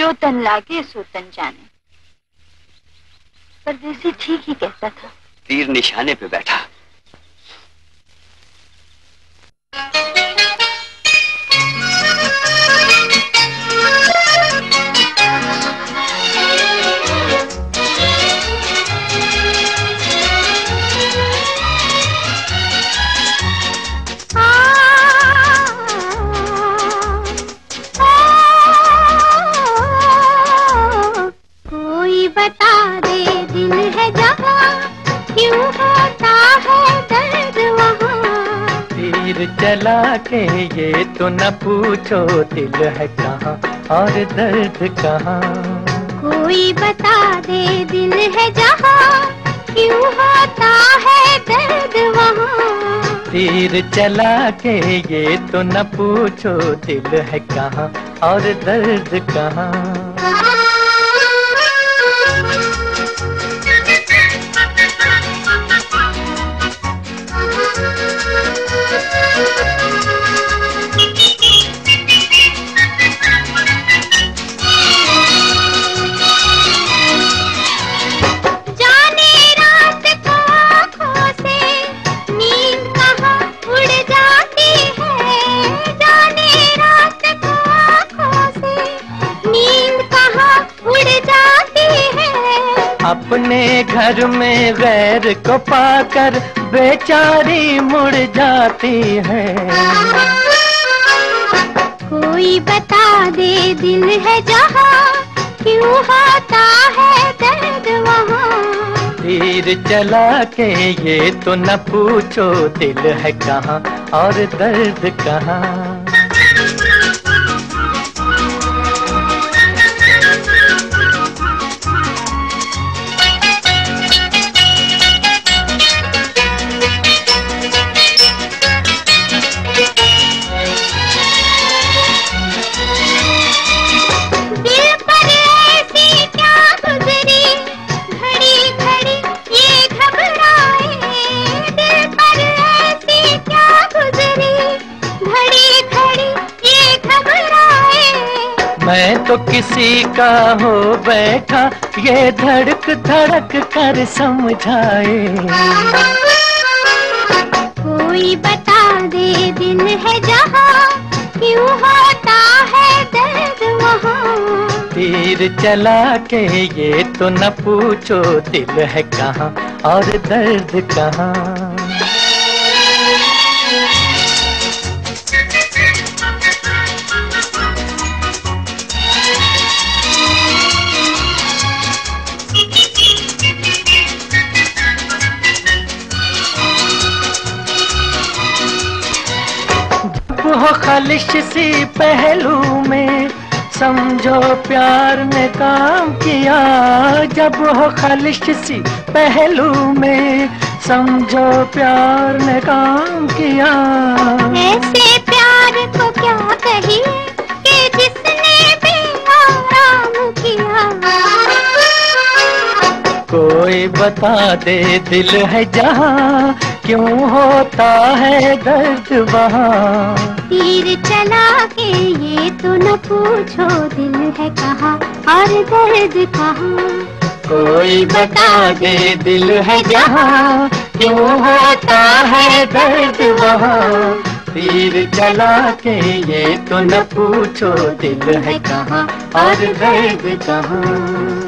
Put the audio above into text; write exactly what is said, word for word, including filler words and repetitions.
जो तन लागे सो तन जाने। परदेसी ठीक ही कहता था। तीर निशाने पे बैठा। बता दे दिल है जहाँ, क्यों होता है दर्द वहाँ। तीर चला के ये तो न पूछो दिल है कहाँ और दर्द कहाँ। कोई बता दे दिल है जहाँ, क्यों होता है दर्द वहाँ। तीर चला के ये तो न पूछो दिल है कहाँ और दर्द कहाँ। अपने घर में गैर को पाकर बेचारी मुड़ जाती है। कोई बता दे दिल है जहाँ, क्यों होता है दर्द वहाँ। तीर चला के ये तो न पूछो दिल है कहाँ और दर्द कहाँ। मैं तो किसी का हो बैठा ये धड़क धड़क कर समझाए। कोई बता दे दिल है जहाँ, क्यों होता है दर्द वहाँ। तीर चला के ये तो न पूछो दिल है कहाँ और दर्द कहाँ। हो खालिश सी पहलू में समझो प्यार ने काम किया। जब हो खालिश सी पहलू में समझो प्यार ने काम किया। ऐसे प्यार को क्या कहिए कि जिसने भी आराम किया। कोई बता दे दिल है जहाँ, क्यों होता है दर्द वहाँ। तीर चला के ये तो न पूछो दिल है कहाँ और दर्द कहाँ। कोई बता दे दिल है जहाँ, क्यों होता है दर्द वहाँ। तीर चला के ये तो न पूछो दिल है कहाँ और दर्द कहाँ।